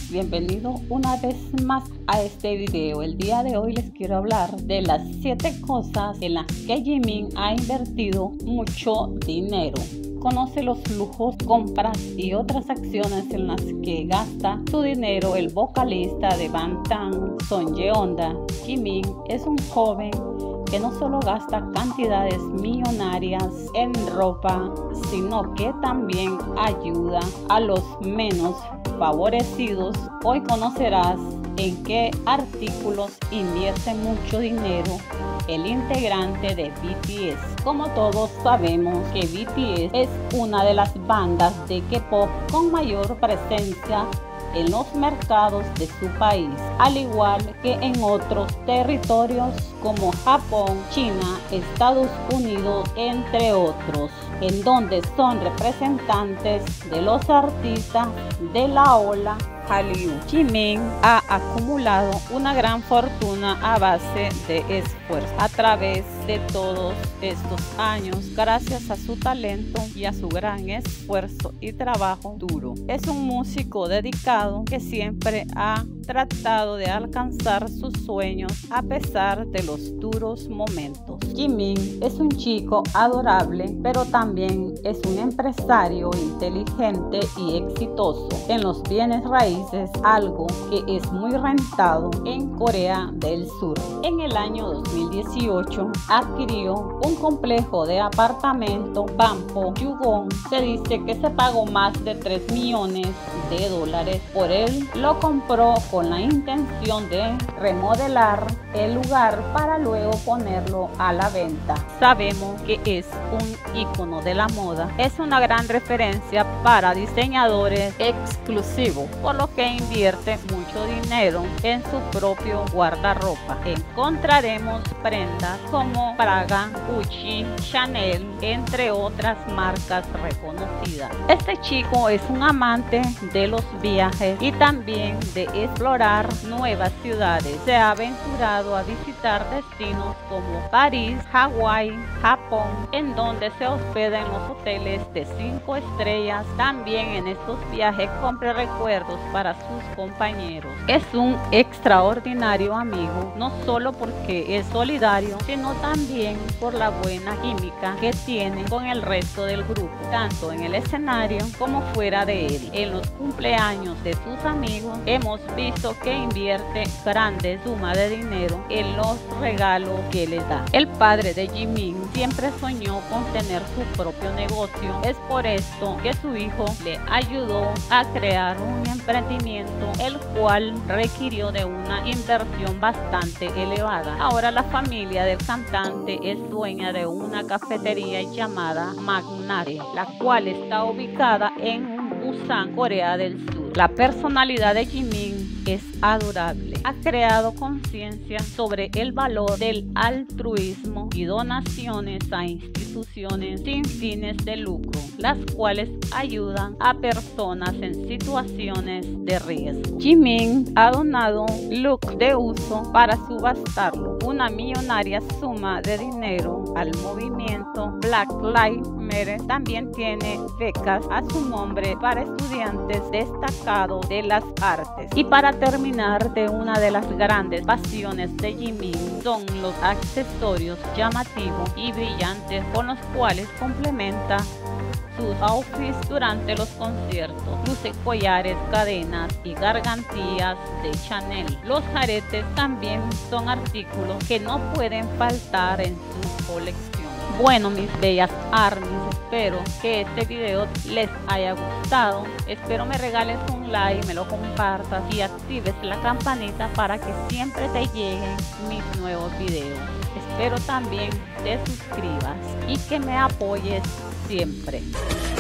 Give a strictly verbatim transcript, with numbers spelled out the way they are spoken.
bienvenido una vez más a este video. El día de hoy les quiero hablar de las siete cosas en las que Jimin ha invertido mucho dinero. Conoce los lujos, compras y otras acciones en las que gasta su dinero el vocalista de Bangtan, Son Yeonda. Jimin es un joven que no solo gasta cantidades millonarias en ropa, sino que también ayuda a los menos favorecidos. Hoy conocerás en qué artículos invierte mucho dinero el integrante de B T S. Como todos sabemos que B T S es una de las bandas de K-pop con mayor presencia en los mercados de su país, al igual que en otros territorios como Japón, China, Estados Unidos, entre otros, en donde son representantes de los artistas de la ola Hallyu. Jimin ha acumulado una gran fortuna a base de esfuerzo a través de todos estos años, gracias a su talento y a su gran esfuerzo y trabajo duro. Es un músico dedicado que siempre ha tratado de alcanzar sus sueños a pesar de los duros momentos. Jimin es un chico adorable, pero también es un empresario inteligente y exitoso en los bienes raíces, algo que es muy rentado en Corea del Sur. En el año dos mil dieciocho adquirió un complejo de apartamento Banpo Yugon. Se dice que se pagó más de tres millones de dólares por él. Lo compró con la intención de remodelar el lugar para luego ponerlo a la venta. Sabemos que es un ícono de la moda. Es una gran referencia para diseñadores exclusivos, por lo que invierte mucho dinero en su propio guardarropa. Encontraremos prendas como Prada, Gucci, Chanel, entre otras marcas reconocidas. Este chico es un amante de los viajes y también de explorar nuevas ciudades. Se ha aventurado a visitar destinos como París, Hawái, Japón, en donde se hospeda en los hoteles de cinco estrellas. También en estos viajes compra recuerdos para sus compañeros. Es un extraordinario amigo, no solo porque es solidario, sino también por la buena química que tiene con el resto del grupo, tanto en el escenario como fuera de él. En los cumpleaños de sus amigos hemos visto que invierte grandes sumas de dinero en los regalos que les da. El padre de Jimin siempre soñó con tener su propio negocio. Es por esto que su hijo le ayudó a crear un emprendimiento, el cual requirió de una inversión bastante elevada. Ahora la familia del cantante es dueña de una cafetería llamada Magnate, la cual está ubicada en Busan, Corea del Sur. La personalidad de Jimin es adorable. Ha creado conciencia sobre el valor del altruismo y donaciones a instituciones sin fines de lucro, las cuales ayudan a personas en situaciones de riesgo. Jimin ha donado look de uso para subastarlo, una millonaria suma de dinero al movimiento Black Lives Matter. También tiene becas a su nombre para estudiantes destacados de las artes. Y para terminar, de una de las grandes pasiones de Jimin son los accesorios llamativos y brillantes con los cuales complementa sus outfits durante los conciertos. Luce collares, cadenas y gargantillas de Chanel. Los aretes también son artículos que no pueden faltar en su colección. Bueno, mis bellas armies, espero que este video les haya gustado. Espero me regales un like, me lo compartas y actives la campanita para que siempre te lleguen mis nuevos videos. Espero también te suscribas y que me apoyes siempre.